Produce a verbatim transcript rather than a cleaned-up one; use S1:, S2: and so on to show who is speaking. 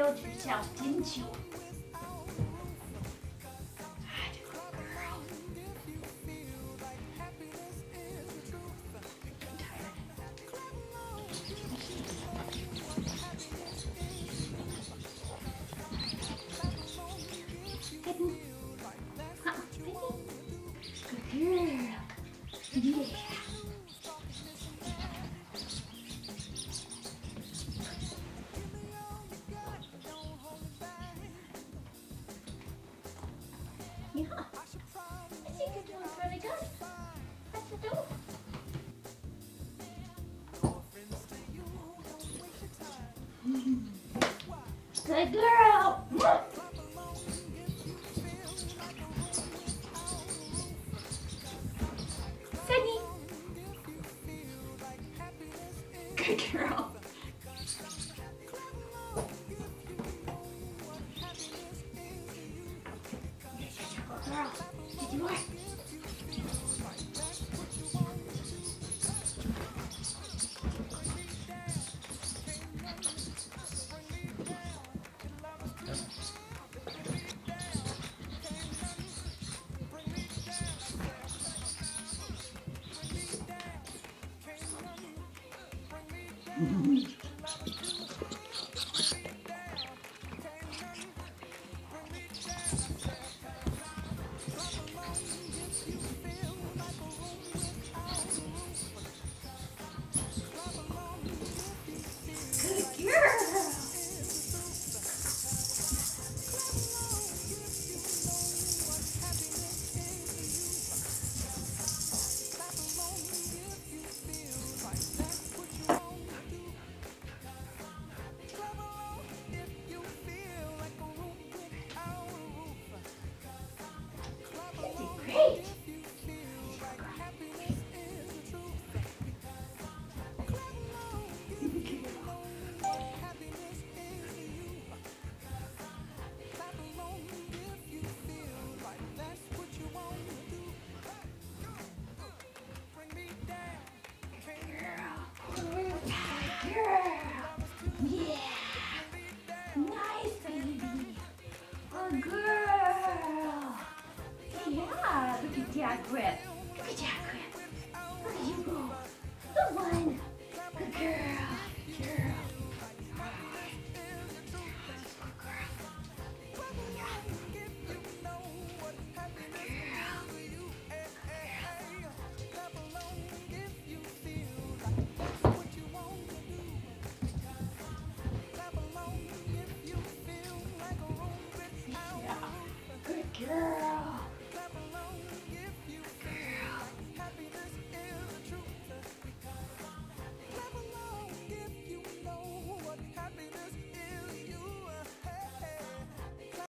S1: spoiled yourself, didn't you? Yeah. Yeah. I think you're doing really good. What's it do? Good girl. Sydney. Good girl. Good girl. Did you work? Mm-hmm. Good girl. Great. Yeah. Nice, baby. Good girl. Yeah, look at that grip.